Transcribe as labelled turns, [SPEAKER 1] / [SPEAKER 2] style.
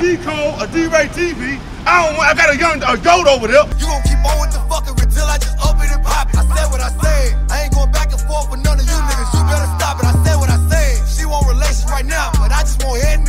[SPEAKER 1] G Code, a D-Ray TV. I got a young goat over there.
[SPEAKER 2] You gon' keep on with the fucking until I just up it and pop it. I said what I said. I ain't going back and forth with none of you niggas. You better stop it. I said what I said. She want relations right now, but I just want head